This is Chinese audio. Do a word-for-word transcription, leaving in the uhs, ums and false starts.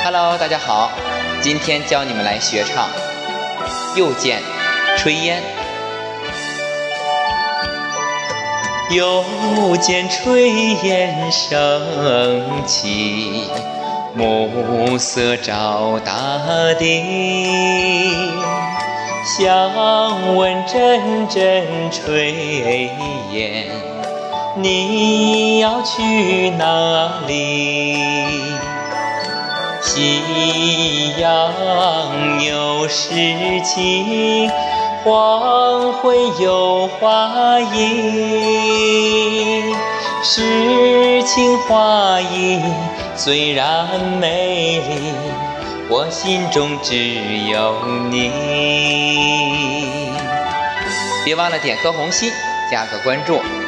Hello， 大家好，今天教你们来学唱《又见炊烟》。又见炊烟升起，暮色照大地。想问阵阵炊烟，你要去哪里？夕阳有诗情，黄昏有花影。诗情画意虽然美丽，我心中只有你。别忘了点颗红心，加个关注。